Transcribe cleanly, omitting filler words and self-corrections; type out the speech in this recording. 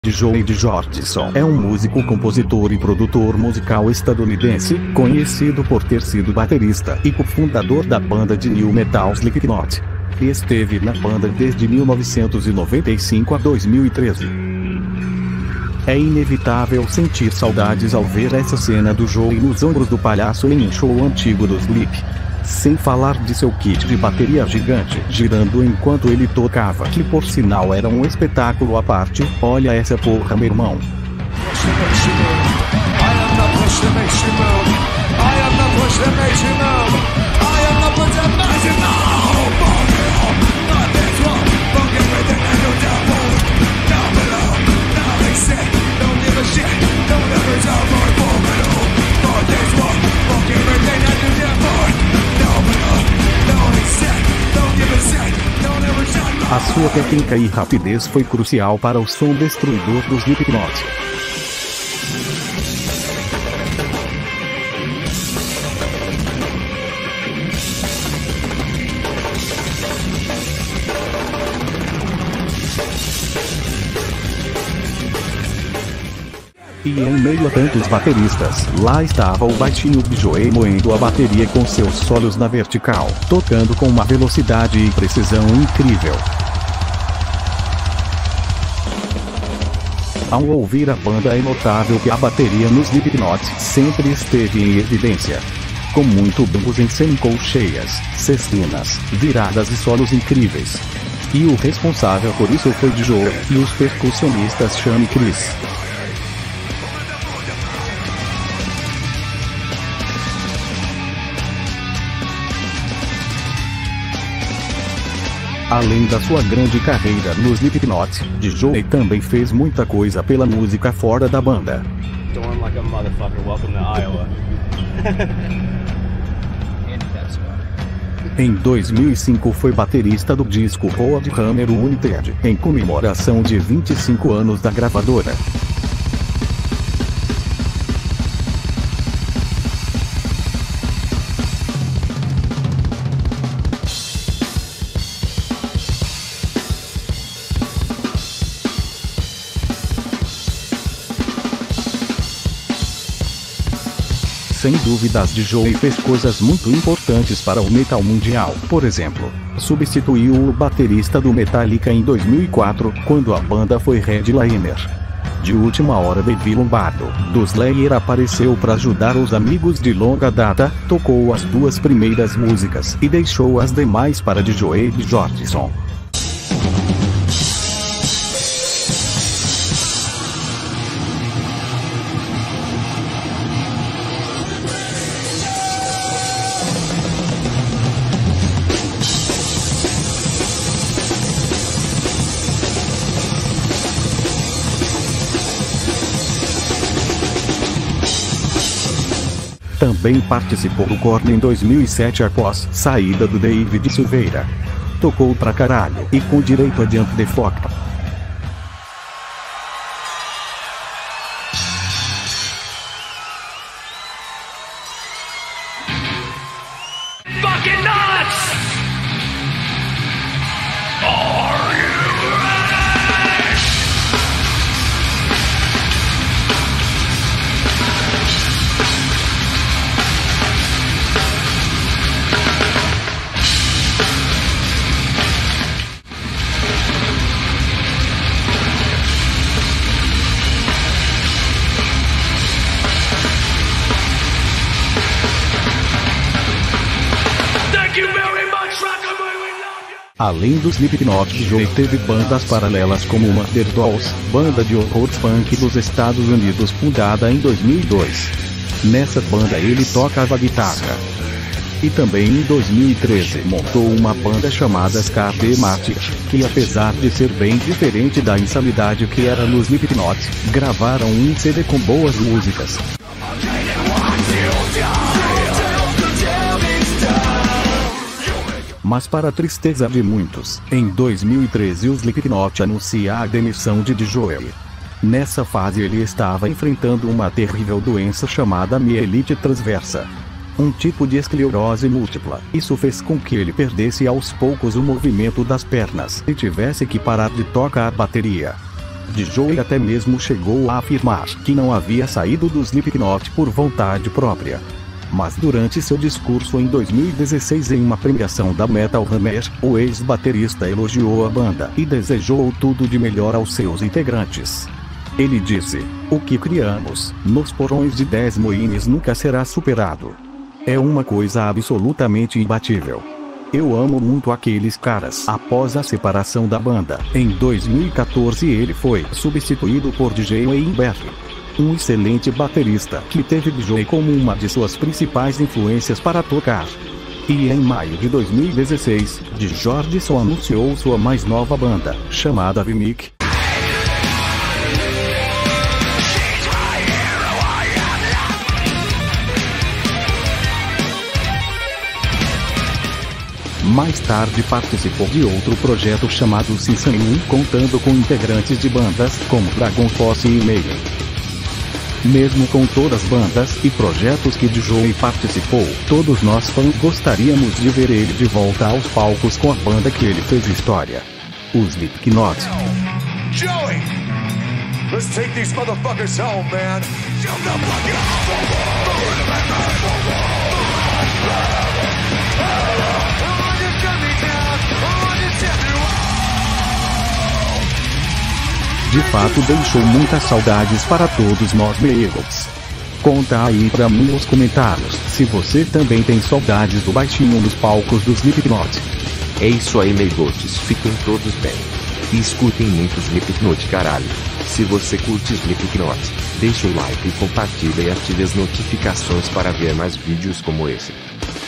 Joey Jordison é um músico, compositor e produtor musical estadunidense, conhecido por ter sido baterista e cofundador da banda de new metal Slipknot. Esteve na banda desde 1995 a 2013. É inevitável sentir saudades ao ver essa cena do Joey nos ombros do palhaço em um show antigo do Slip. Sem falar de seu kit de bateria gigante girando enquanto ele tocava, que por sinal era um espetáculo à parte. Olha essa porra, meu irmão. A sua técnica e rapidez foi crucial para o som destruidor dos Slipknot. E em meio a tantos bateristas, lá estava o baixinho Joey moendo a bateria com seus solos na vertical, tocando com uma velocidade e precisão incrível. Ao ouvir a banda, é notável que a bateria nos Slipknot sempre esteve em evidência. Com muito bongos em semicolcheias, cestinas, viradas e solos incríveis. E o responsável por isso foi Joey e os percussionistas Sean e Chris. Além da sua grande carreira nos Slipknot, Joey também fez muita coisa pela música fora da banda. Em 2005 foi baterista do disco Roadrunner United, em comemoração de 25 anos da gravadora. Sem dúvidas, Joey fez coisas muito importantes para o metal mundial. Por exemplo, substituiu o baterista do Metallica em 2004, quando a banda foi headliner. De última hora, Dave Lombardo, do Slayer, apareceu para ajudar os amigos de longa data, tocou as duas primeiras músicas e deixou as demais para Joey Jordison. Também participou do Korn em 2007 após saída do David Silveira. Tocou pra caralho e com direito a Jump the Fuck. Fucking nuts! Are you ready? Além dos Slipknot, Joey teve bandas paralelas como o Mother Dolls, banda de horror punk dos Estados Unidos fundada em 2002. Nessa banda ele tocava guitarra. E também em 2013 montou uma banda chamada Scar-The Martyr, que apesar de ser bem diferente da insanidade que era nos Slipknot, gravaram um CD com boas músicas. Mas para a tristeza de muitos, em 2013 o Slipknot anuncia a demissão de Joey. Nessa fase ele estava enfrentando uma terrível doença chamada mielite transversa. Um tipo de esclerose múltipla. Isso fez com que ele perdesse aos poucos o movimento das pernas e tivesse que parar de tocar a bateria. Joey até mesmo chegou a afirmar que não havia saído do Slipknot por vontade própria. Mas durante seu discurso em 2016 em uma premiação da Metal Hammer, o ex-baterista elogiou a banda e desejou tudo de melhor aos seus integrantes. Ele disse: "O que criamos nos porões de Des Moines nunca será superado. É uma coisa absolutamente imbatível. Eu amo muito aqueles caras." Após a separação da banda, em 2014 ele foi substituído por DJ Wayne Berry, um excelente baterista que teve Joey como uma de suas principais influências para tocar. E em maio de 2016, Jordison anunciou sua mais nova banda, chamada VMIC. Mais tarde participou de outro projeto chamado Sinsan, contando com integrantes de bandas como Dragon Force e Mayhem. Mesmo com todas as bandas e projetos que Joey participou, todos nós fãs gostaríamos de ver ele de volta aos palcos com a banda que ele fez história, os Slipknot. Joey! Let's take these motherfuckers home, man! De fato deixou muitas saudades para todos nós amigos. Conta aí pra mim nos comentários se você também tem saudades do baixinho nos palcos dos Slipknot. É isso aí, meigotes, fiquem todos bem. E escutem muito Slipknot, caralho. Se você curte Slipknot, deixa o like e compartilha e ative as notificações para ver mais vídeos como esse.